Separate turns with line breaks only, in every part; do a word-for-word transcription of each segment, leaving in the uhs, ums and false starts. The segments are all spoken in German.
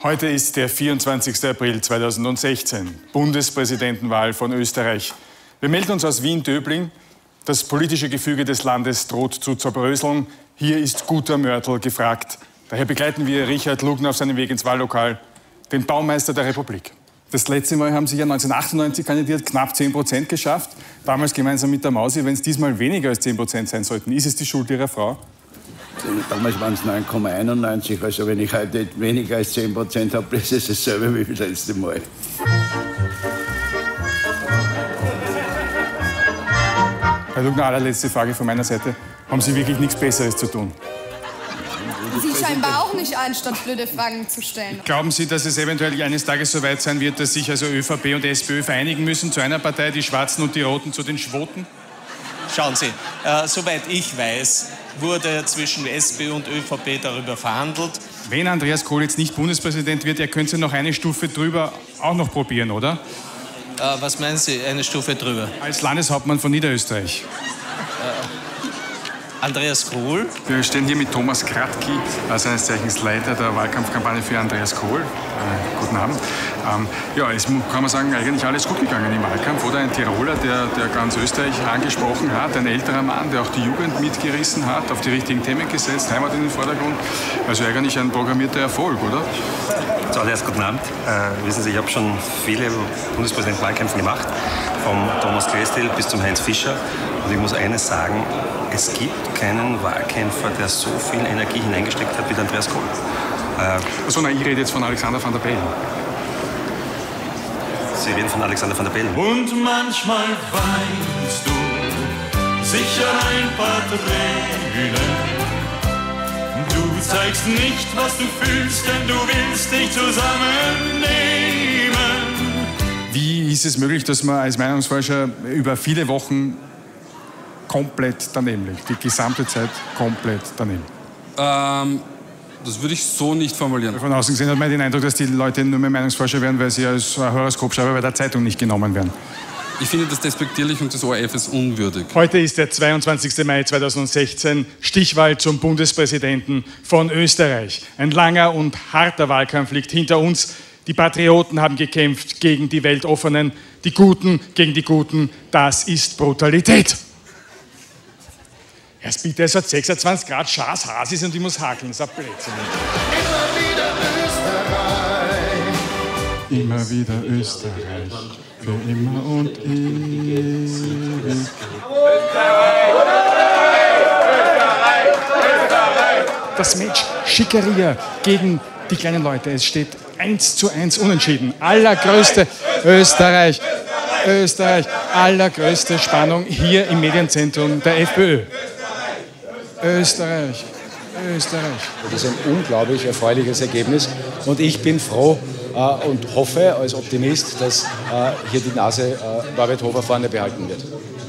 Heute ist der vierundzwanzigster April zweitausendsechzehn, Bundespräsidentenwahl von Österreich. Wir melden uns aus Wien-Döbling. Das politische Gefüge des Landes droht zu zerbröseln. Hier ist guter Mörtel gefragt. Daher begleiten wir Richard Lugner auf seinem Weg ins Wahllokal, den Baumeister der Republik. Das letzte Mal haben Sie ja neunzehnhundertachtundneunzig kandidiert, knapp zehn Prozent geschafft. Damals gemeinsam mit der Mausi. Wenn es diesmal weniger als zehn Prozent sein sollten, ist es die Schuld Ihrer Frau?
Damals waren es neun Komma einundneunzig, also wenn ich heute weniger als zehn Prozent habe, das ist dasselbe wie das letzte Mal.
Herr Lugner, allerletzte Frage von meiner Seite. Haben Sie wirklich nichts Besseres zu tun?
Sie scheinbar auch nicht, anstatt blöde Fragen zu stellen.
Glauben Sie, dass es eventuell eines Tages so weit sein wird, dass sich also ÖVP und SPÖ vereinigen müssen zu einer Partei, die Schwarzen und die Roten zu den Schwoten?
Schauen Sie, äh, soweit ich weiß, wurde zwischen SPÖ und ÖVP darüber verhandelt.
Wenn Andreas Kohl jetzt nicht Bundespräsident wird, er könnte noch eine Stufe drüber auch noch probieren, oder?
Äh, was meinen Sie, eine Stufe drüber?
Als Landeshauptmann von Niederösterreich.
Äh, Andreas Kohl?
Wir stehen hier mit Thomas Kratky, seines Zeichens Leiter der Wahlkampfkampagne für Andreas Kohl. Äh, guten Abend. Ähm, ja, es kann man sagen, eigentlich alles gut gegangen im Wahlkampf. Oder ein Tiroler, der, der ganz Österreich angesprochen hat, ein älterer Mann, der auch die Jugend mitgerissen hat, auf die richtigen Themen gesetzt, Heimat in den Vordergrund. Also eigentlich ein programmierter Erfolg, oder?
Zuallererst guten Abend. Äh, wissen Sie, ich habe schon viele Bundespräsidentenwahlkämpfe gemacht, vom Thomas Klestil bis zum Heinz Fischer. Und ich muss eines sagen, es gibt keinen Wahlkämpfer, der so viel Energie hineingesteckt hat wie der Andreas Kohl.
Äh, also, na, ich rede jetzt von Alexander Van der Bellen.
Sie reden von Alexander Van der Bellen.
Und manchmal weinst du sicher ein paar Tränen. Du zeigst nicht, was du fühlst, denn du willst dich zusammennehmen.
Wie ist es möglich, dass man als Meinungsforscher über viele Wochen komplett daneben liegt? Die gesamte Zeit komplett daneben?
Ähm, das würde ich so nicht formulieren.
Von außen gesehen hat man den Eindruck, dass die Leute nur mehr Meinungsforscher werden, weil sie als Horoskopschreiber bei der Zeitung nicht genommen werden.
Ich finde das despektierlich und des O R F ist unwürdig.
Heute ist der zweiundzwanzigster Mai zweitausendsechzehn, Stichwahl zum Bundespräsidenten von Österreich. Ein langer und harter Wahlkampf liegt hinter uns. Die Patrioten haben gekämpft gegen die Weltoffenen, die Guten gegen die Guten. Das ist Brutalität. Erst bitte, es hat sechsundzwanzig Grad, Schaas, Hasis und ich muss hakeln. Das ist ein Blödsinn. Immer wieder Österreich. Immer wieder Österreich. Für immer und ewig. Das Match Schickeria gegen die kleinen Leute. Es steht eins zu eins unentschieden. Allergrößte Österreich. Österreich. Allergrößte Spannung hier im Medienzentrum der FPÖ. Österreich, Österreich.
Das ist ein unglaublich erfreuliches Ergebnis und ich bin froh äh, und hoffe als Optimist, dass äh, hier die Nase äh, Norbert Hofer vorne behalten wird.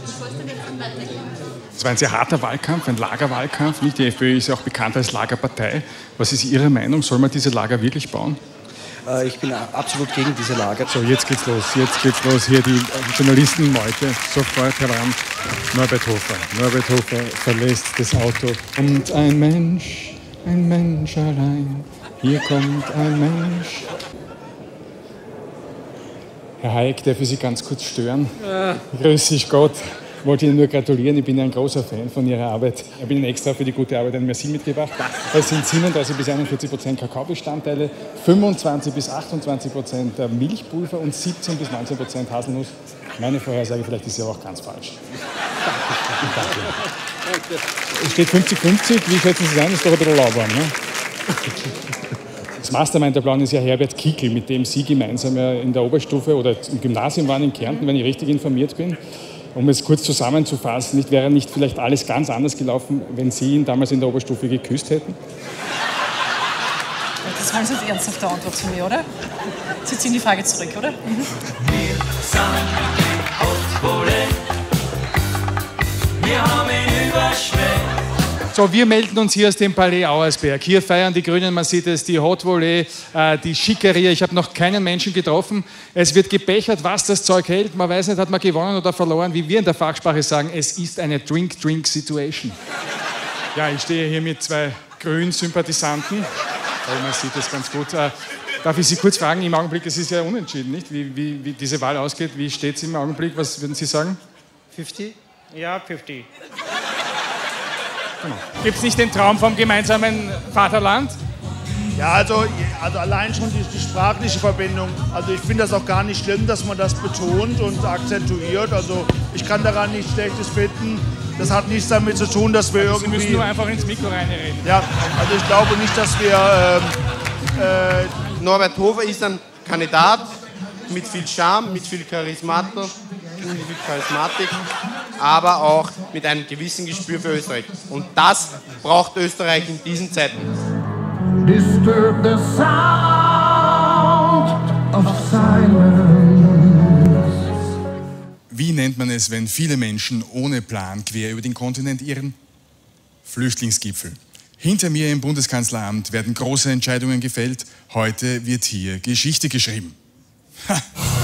Es war ein sehr harter Wahlkampf, ein Lagerwahlkampf. Nicht? Die FPÖ ist ja auch bekannt als Lagerpartei. Was ist Ihre Meinung? Soll man diese Lager wirklich bauen?
Ich bin absolut gegen diese Lager.
So, jetzt geht's los. Jetzt geht's los. Hier die Journalistenmeute. Sofort heran. Norbert Hofer. Norbert Hofer verlässt das Auto. Und ein Mensch, ein Mensch allein. Hier kommt ein Mensch. Herr Hayek, darf ich Sie ganz kurz stören? Ja. Grüß dich Gott. Ich wollte Ihnen nur gratulieren, ich bin ein großer Fan von Ihrer Arbeit. Ich habe Ihnen extra für die gute Arbeit ein Merci mitgebracht. Es sind siebenunddreißig bis einundvierzig Prozent Kakaobestandteile, fünfundzwanzig bis achtundzwanzig Prozent Milchpulver und siebzehn bis neunzehn Prozent Haselnuss. Meine Vorhersage, vielleicht ist sie aber auch ganz falsch. Es steht fünfzig fünfzig, wie schätzen Sie es ein? Ist doch ein bisschen lauwarm, ne? Das Mastermind der Blauen ist ja Herbert Kickl, mit dem Sie gemeinsam in der Oberstufe oder im Gymnasium waren in Kärnten, wenn ich richtig informiert bin. Um es kurz zusammenzufassen, nicht, wäre nicht vielleicht alles ganz anders gelaufen, wenn Sie ihn damals in der Oberstufe geküsst hätten?
Das war eine ernsthafte Antwort zu mir, oder? Sie ziehen die Frage zurück, oder? Mhm.
Wir sind die Hautwolle. Wir haben ihn überschwemmt.
So, wir melden uns hier aus dem Palais Auersberg. Hier feiern die Grünen, man sieht es, die Haute Volée, äh, die Schickeria. Ich habe noch keinen Menschen getroffen. Es wird gebechert, was das Zeug hält. Man weiß nicht, hat man gewonnen oder verloren. Wie wir in der Fachsprache sagen, es ist eine Drink-Drink-Situation. Ja, ich stehe hier mit zwei Grün-Sympathisanten. Oh, man sieht es ganz gut. Äh, Darf ich Sie kurz fragen, im Augenblick, es ist ja unentschieden, nicht? Wie, wie, wie diese Wahl ausgeht, wie steht es im Augenblick? Was würden Sie sagen?
fünfzig? Ja, fünfzig.
Genau. Gibt es nicht den Traum vom gemeinsamen Vaterland?
Ja, also, also allein schon die, die sprachliche Verbindung. Also ich finde das auch gar nicht schlimm, dass man das betont und akzentuiert. Also ich kann daran nichts Schlechtes finden. Das hat nichts damit zu tun, dass wir
also
irgendwie...
Sie müssen nur einfach ins Mikro reinreden.
Ja, also ich glaube nicht, dass wir... Ähm,
äh, Norbert Hofer ist ein Kandidat mit viel Charme, mit viel Charismatik, mit viel Charismatik, aber auch mit einem gewissen Gespür für Österreich. Und das braucht Österreich in diesen Zeiten.
Disturb the sound of silence.
Wie nennt man es, wenn viele Menschen ohne Plan quer über den Kontinent irren? Flüchtlingsgipfel. Hinter mir im Bundeskanzleramt werden große Entscheidungen gefällt. Heute wird hier Geschichte geschrieben. Ha.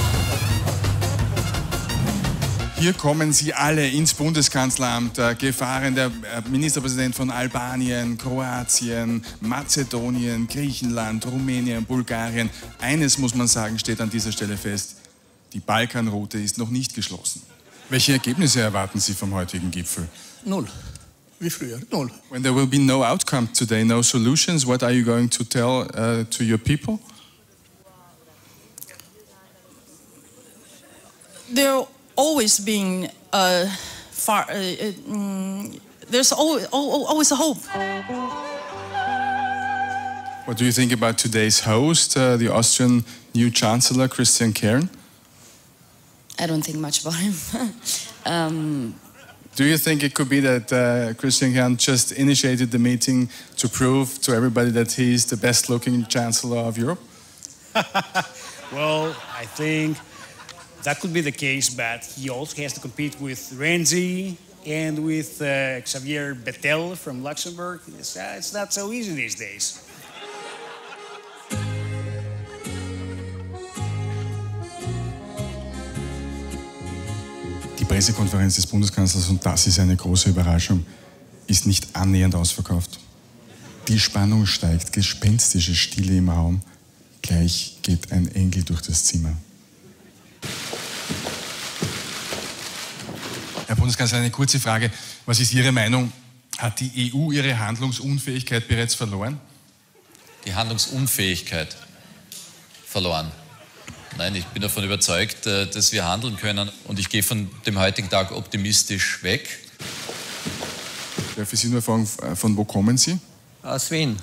Hier kommen sie alle ins Bundeskanzleramt, äh, gefahren der äh, Ministerpräsident von Albanien, Kroatien, Mazedonien, Griechenland, Rumänien, Bulgarien. Eines muss man sagen, steht an dieser Stelle fest: Die Balkanroute ist noch nicht geschlossen. Welche Ergebnisse erwarten Sie vom heutigen Gipfel?
Null. Wie früher, null.
When there will be no outcome today, no solutions, what are you going to tell uh, to your people?
They're always being uh, far. Uh, uh, mm, there's always, always a hope.
What do you think about today's host, uh, the Austrian new Chancellor, Christian Kern?
I don't think much about him. um,
Do you think it could be that uh, Christian Kern just initiated the meeting to prove to everybody that he's the best-looking Chancellor of Europe?
Well, I think that could be the case, but he also has to compete with Renzi and with uh, Xavier Bettel from Luxembourg. It's, uh, it's not so easy these days.
Die Pressekonferenz des Bundeskanzlers, und das ist eine große Überraschung, ist nicht annähernd ausverkauft. Die Spannung steigt, gespenstische Stille im Raum. Gleich geht ein Engel durch das Zimmer. Herr Bundeskanzler, eine kurze Frage. Was ist Ihre Meinung? Hat die E U ihre Handlungsunfähigkeit bereits verloren?
Die Handlungsunfähigkeit verloren? Nein, ich bin davon überzeugt, dass wir handeln können, und ich gehe von dem heutigen Tag optimistisch weg.
Darf ich Sie nur fragen, von wo kommen Sie?
Aus Wien.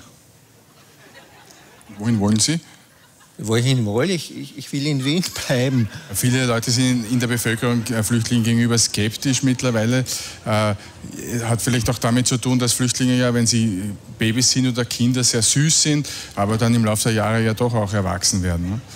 Wohin wollen Sie?
Wohin wollte ich? ich? Ich will in Wien bleiben.
Viele Leute sind in der Bevölkerung Flüchtlingen gegenüber skeptisch mittlerweile. Äh, hat vielleicht auch damit zu tun, dass Flüchtlinge ja, wenn sie Babys sind oder Kinder, sehr süß sind, aber dann im Laufe der Jahre ja doch auch erwachsen werden. Ne?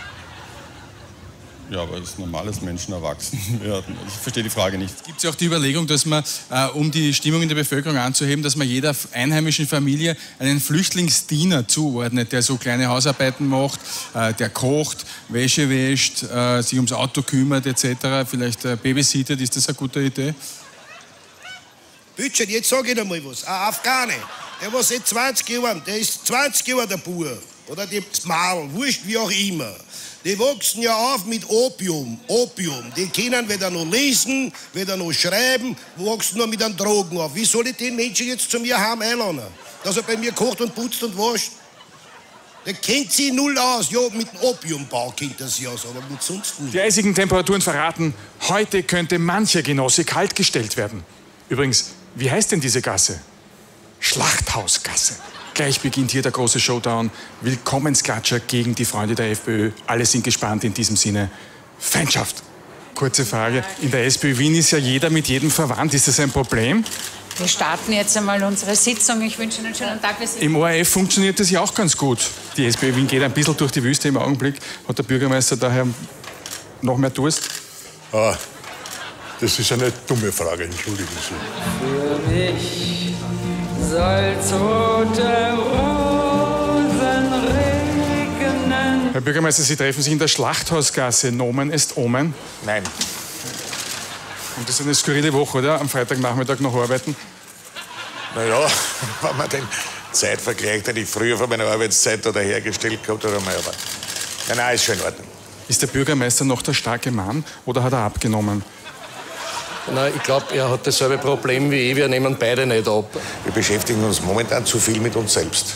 Ja, aber es ist normal, dass Menschen erwachsen werden. Ich verstehe die Frage nicht.
Gibt es ja auch die Überlegung, dass man, äh, um die Stimmung in der Bevölkerung anzuheben, dass man jeder einheimischen Familie einen Flüchtlingsdiener zuordnet, der so kleine Hausarbeiten macht, äh, der kocht, Wäsche wäscht, äh, sich ums Auto kümmert et cetera. Vielleicht äh, babysittet. Ist das eine gute Idee?
Bütschert, jetzt sage ich dir mal was. Ein Afghane, der war seit zwanzig Jahren, der ist zwanzig Jahre der Bauer. Oder das Mal, wurscht wie auch immer. Die wachsen ja auf mit Opium, Opium. Die können weder noch lesen, weder noch schreiben, wachsen nur mit einem Drogen auf. Wie soll ich den Menschen jetzt zu mir heim einladen? Dass er bei mir kocht und putzt und wascht? Der kennt sich null aus. Ja, mit dem Opiumbau kennt er sich aus, aber mit sonst nicht.
Die eisigen Temperaturen verraten, heute könnte mancher Genosse kaltgestellt werden. Übrigens, wie heißt denn diese Gasse? Schlachthausgasse. Gleich beginnt hier der große Showdown. Willkommensklatscher gegen die Freunde der FPÖ. Alle sind gespannt, in diesem Sinne. Feindschaft. Kurze Frage. In der SPÖ Wien ist ja jeder mit jedem verwandt. Ist das ein Problem?
Wir starten jetzt einmal unsere Sitzung. Ich wünsche Ihnen einen schönen Tag.
Im O R F funktioniert das ja auch ganz gut. Die SPÖ Wien geht ein bisschen durch die Wüste im Augenblick. Hat der Bürgermeister daher noch mehr Durst?
Ah, das ist eine dumme Frage, entschuldigen Sie.
Für mich soll tote Rosen regnen.
Herr Bürgermeister, Sie treffen sich in der Schlachthausgasse. Nomen est Omen?
Nein.
Und das ist eine skurrile Woche, oder? Am Freitagnachmittag noch arbeiten?
Naja, wenn man den
Zeitvergleich, den ich früher von meiner Arbeitszeit da hergestellt gehabt habe. Aber ja, nein, ist schon in Ordnung.
Ist der Bürgermeister noch der starke Mann oder hat er abgenommen?
Nein, ich glaube, er hat dasselbe Problem wie ich. Wir nehmen beide nicht ab.
Wir beschäftigen uns momentan zu viel mit uns selbst.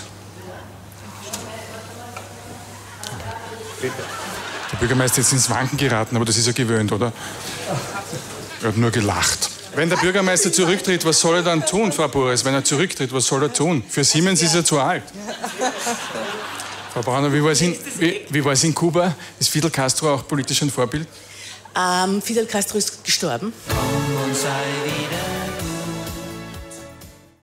Der Bürgermeister ist ins Wanken geraten, aber das ist ja gewöhnt, oder? Er hat nur gelacht. Wenn der Bürgermeister zurücktritt, was soll er dann tun, Frau Boris? Wenn er zurücktritt, was soll er tun? Für Siemens ist er zu alt. Frau Brauner, wie war es in, wie, wie war es in Kuba? Ist Fidel Castro auch politisch ein Vorbild?
Ähm, Fidel Castro ist gestorben.
Komm und sei wieder